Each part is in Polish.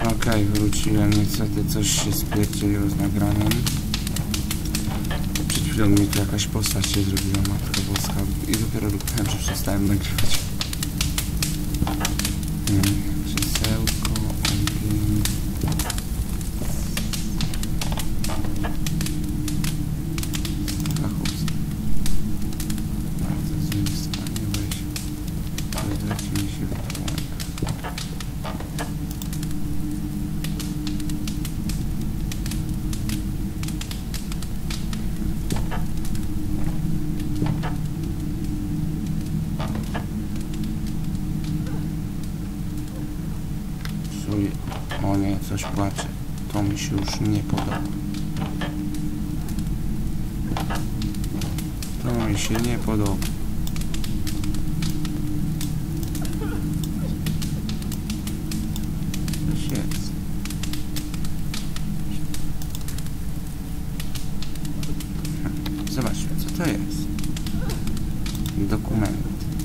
Okej, wróciłem, niestety coś się spierdzieliło z nagraniem. Przed chwilą mi tu jakaś postać się zrobiła, Matka Boska, i dopiero dopiero przestałem nagrywać. Krzesełko, ogień. Strachowska. Bardzo zmistanie, wydać mi się wywołania. O nie, coś płacze. To mi się już nie podoba. To mi się nie podoba. Coś jest. Zobaczmy, co to jest. Dokument.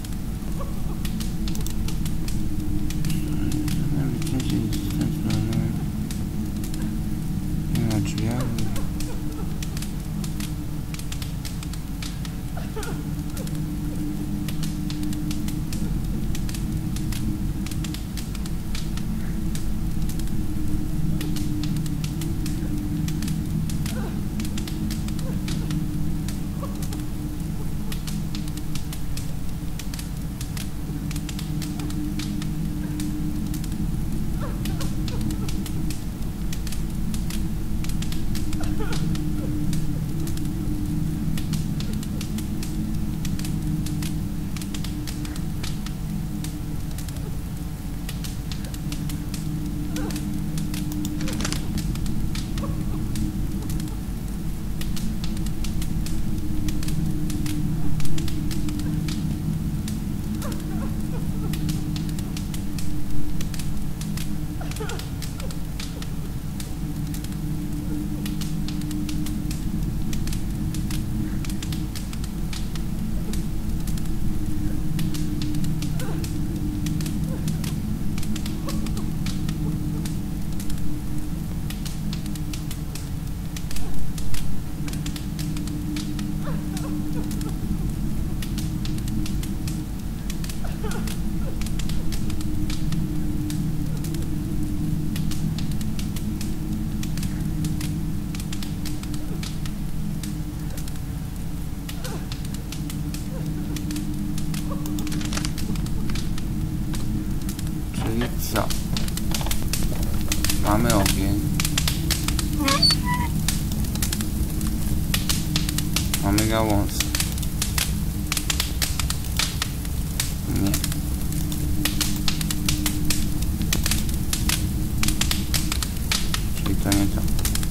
Co? Mamy ogień. Mamy gałązkę. Nie. Czyli to nie to.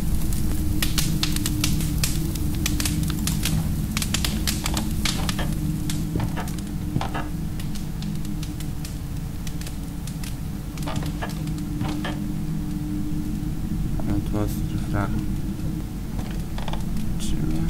Mamy tu ostry fragment. Czy nie?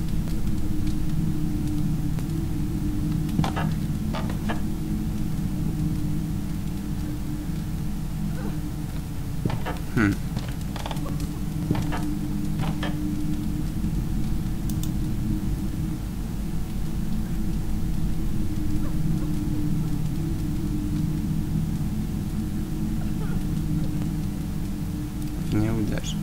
Nie uderzyć.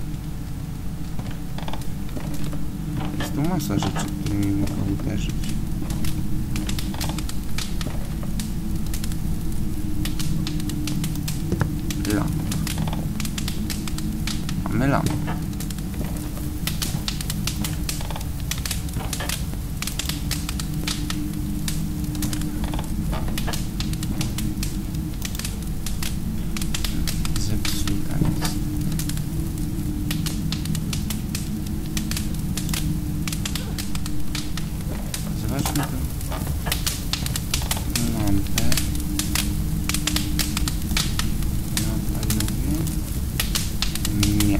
Jest tu masa rzeczy, którymi mogę uderzyć. Lamp. Mamy lampę. Zepsuta jest. Zobaczmy to. Lampę. Nie.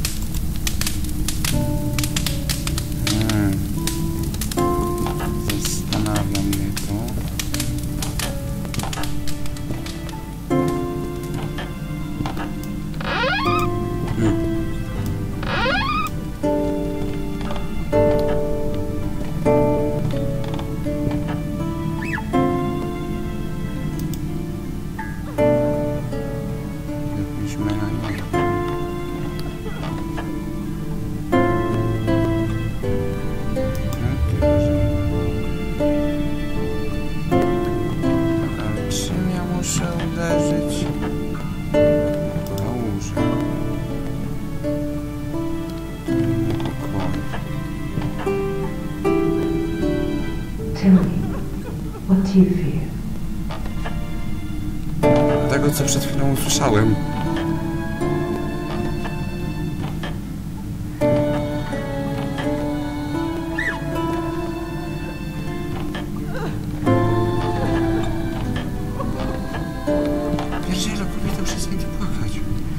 Zastanawia mnie to. What do you fear? Tego, co przed chwilą usłyszałem. Pierdziele, kobieta, przestań tu płakać.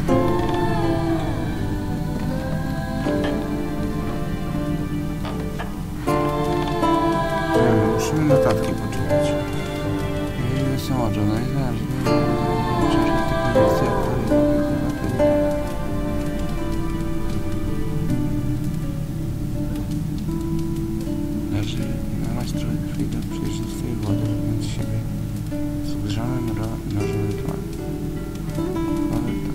Musimy notatki poczytać. Są oczone i leży na mastrowej krwi do przejrzystej wody, więc siebie z grzanym nożem rytualnym. Ale to...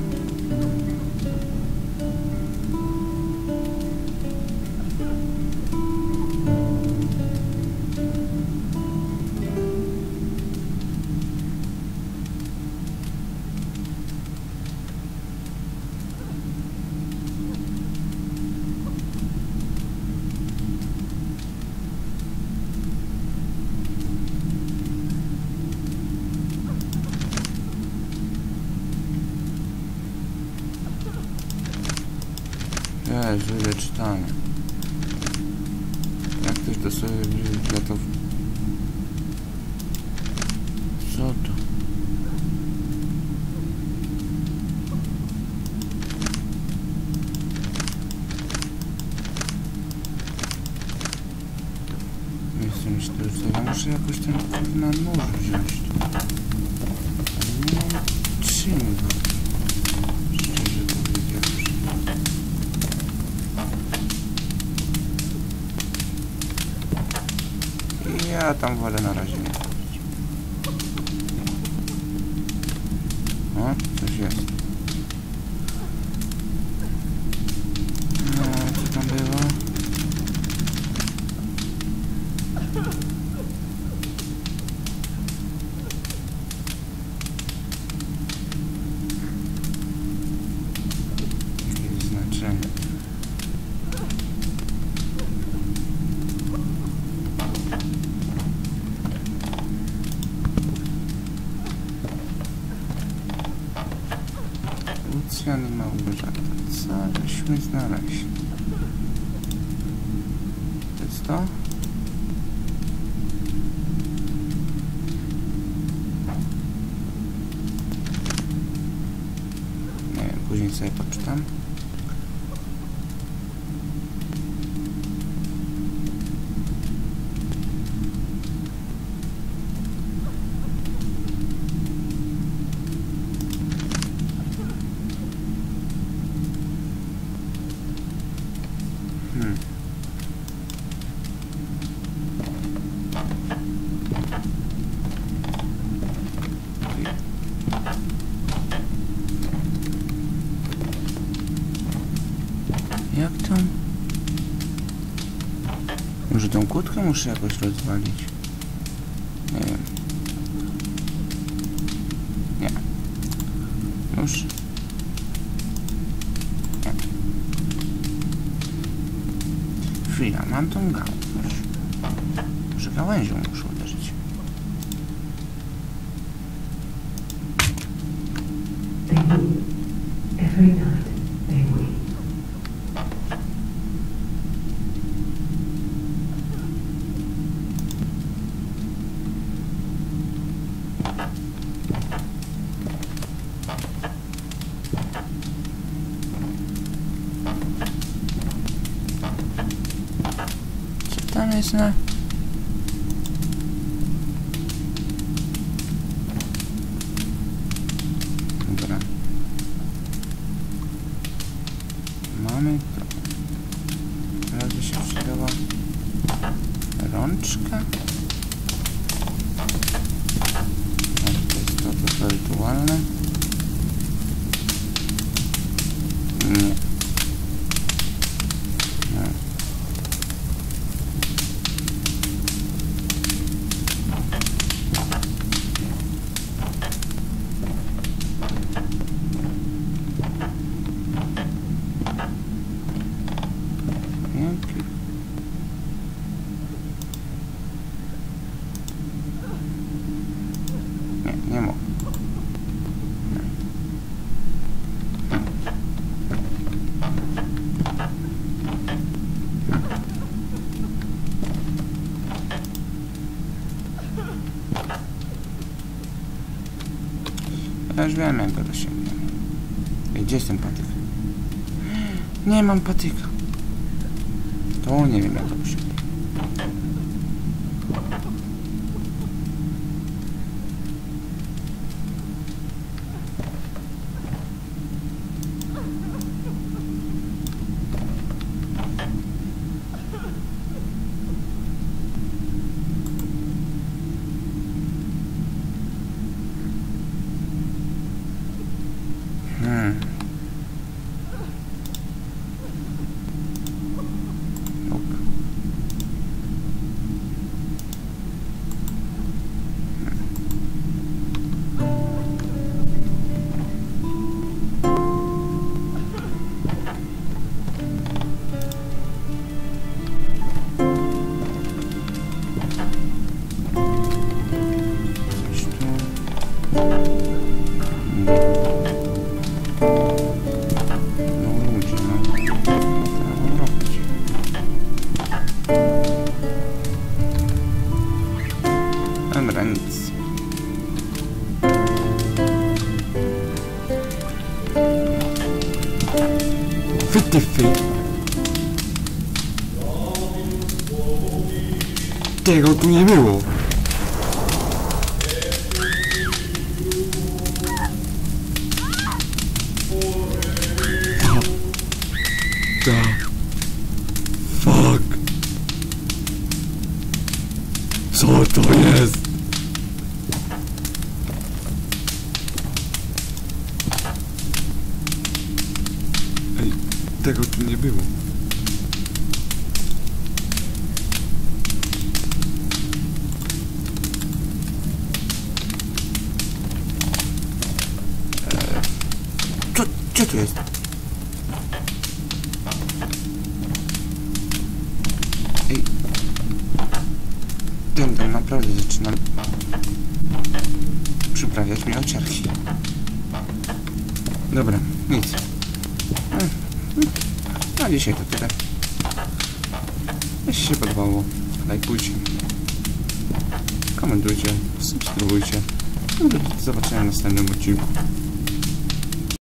Jezu, ile czytania. Jak ktoś to sobie dla to... Co to? Nie chcę mi się to rzucać. Ja muszę jakoś ten kurna nóż wziąć. Ale nie mam czym go. Szczerze powiedziawszy. Ja tam wolę na razie nie chodzić. O, coś jest. No, co tam było? Jakieś znaczenie. Lucjan i Małgorzata. Co żeśmy znaleźli? To jest to? Nie wiem, później sobie poczytam. Jak tam? Może tą kłódkę muszę jakoś rozwalić? Nie wiem. Nie. Już. Nie. Chwila, mam tą gałąź. Może gałęzią muszę uderzyć. They weep. Every night they weep. Co tam jest na... Dobra. Mamy to. Teraz by się przydała rączka. To jest to rytualne. Nie. No. Nie mogę. Ja już wiem, jak go dosięgniemy. Gdzie jest ten patyk? Nie mam patyka. To nie wiem, jak go dosięgniemy. Nope. Coś tu. No ludzie, no. Co mam robić? Dobra, nic. Wytyfy. Tego tu nie było. The fuck? Co to jest? Ej, tego tu nie było. Co tu jest? Ej. Ten dom naprawdę zaczyna przyprawiać mi ociarki. Dobra, nic. A dzisiaj to tyle. Jeśli się podobało, lajkujcie, komentujcie, subskrybujcie. Do zobaczenia w następnym odcinku.